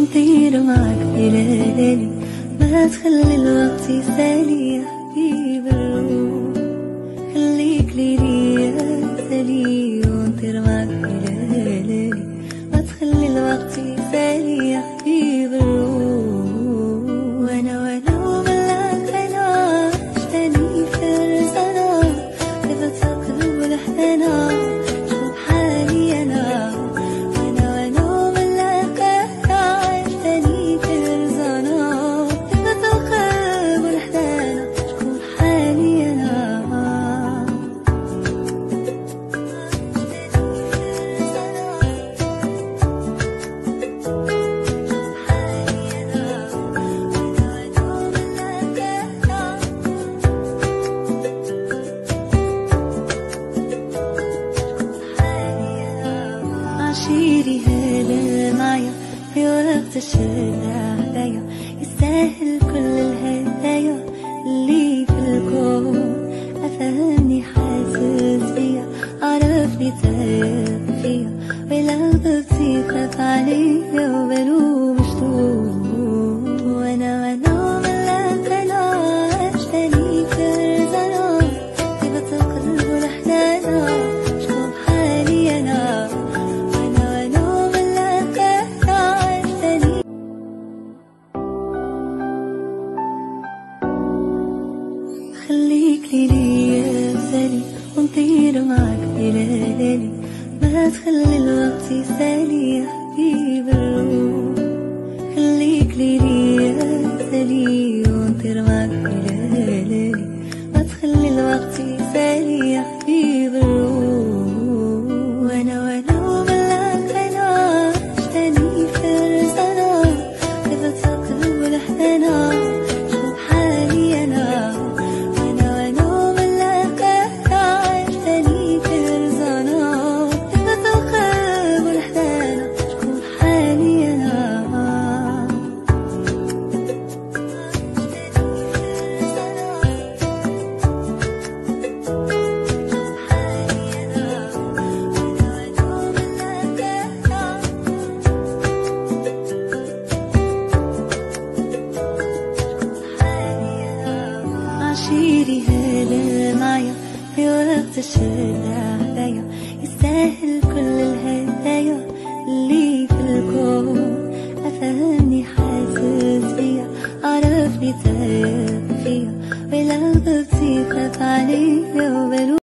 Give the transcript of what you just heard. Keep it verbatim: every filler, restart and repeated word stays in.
ونطير معك بليالي، ما تخلي الوقت يسالي يا حبيب الروح. خليك ليلي يا سالي ونطير معك بليالي، ما تخلي الوقت يسالي يا حبيب الروح. وانا وانا وملاك انا عشتني في الرزانة، كيف تقلب الحنانة شوف حالي انا. وانا وانا وملاك انا عشتني في الرزانة، كيف تقلب الحنانة شوف حالي انا. عشيري هذا معايا في وقت الشدة عليا، يستاهل كل الهدايا اللي في الكون. أفهمني حاسس بيا، عرفني تايه فيا، ولو ضبطي خاف عليا وبلو مشتوق. وانا وانا وملاك انا عشتني في الرزانة، كيف تقلب الحنانة شوف حالي انا. خليك ليلي يا سالي ونطير معك بليالي، ما تخلي الوقت يسالي يا حبيب الروح. خليك ليلي يا سالي ونطير معك بليالي، ما تخلي الوقت يسالي يا حبيب الروح. وانا وانا وملاك انا عشتني في الرزانة، كيف تقلب الحنانة شوف حالي انا. عشيري هذا معايا في وقت الشدة عليا، يستاهل كل الهدايا اللي في الكون. أفهمني حاسس بيا، عرفني تايه فيا، ولو ضبطي خاف عليا وبلو